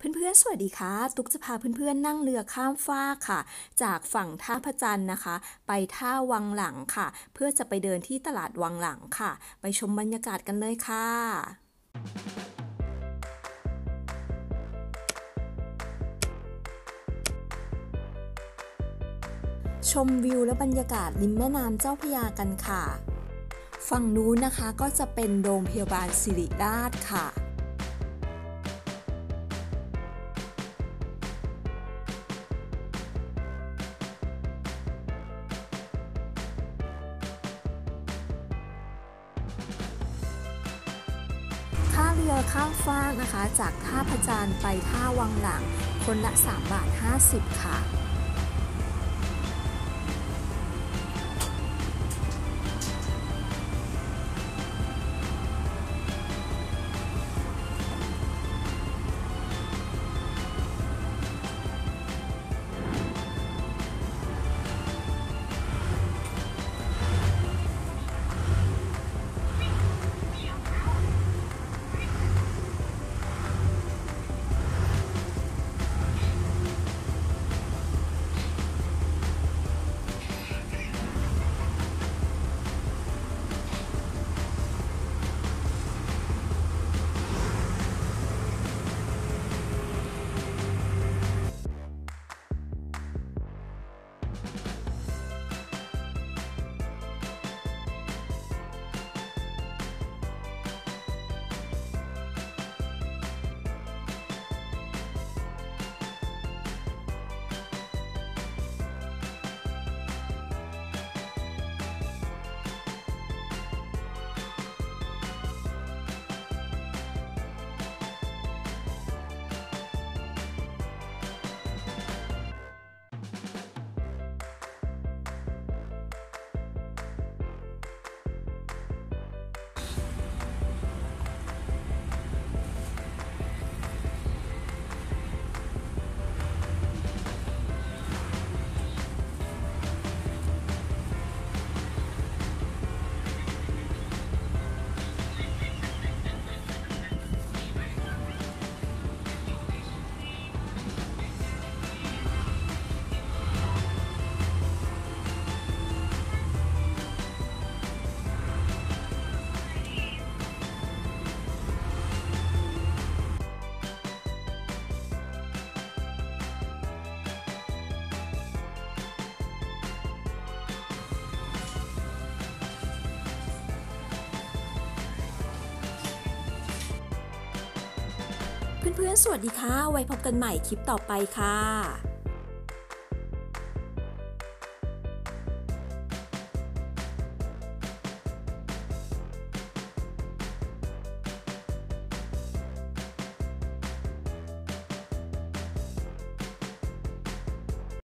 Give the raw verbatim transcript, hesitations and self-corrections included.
เพื่อนๆสวัสดีค่ะตุ๊กจะพาเพื่อนๆนั่งเรือข้ามฟากค่ะจากฝั่งท่าพระจันทร์นะคะไปท่าวังหลังค่ะเพื่อจะไปเดินที่ตลาดวังหลังค่ะไปชมบรรยากาศกันเลยค่ะชมวิวและบรรยากาศริมแม่น้ำเจ้าพระยากันค่ะฝั่งนู้นนะคะก็จะเป็นโรงพยาบาลศิริราชค่ะค่าเรือข้ามฟากนะคะจากท่าพระจันทร์ไปท่าวังหลังคนละสามบาทห้าสิบค่ะเพื่อนๆสวัสดีค่ะไว้พบกันใหม่คลิปต่อไปค่ะ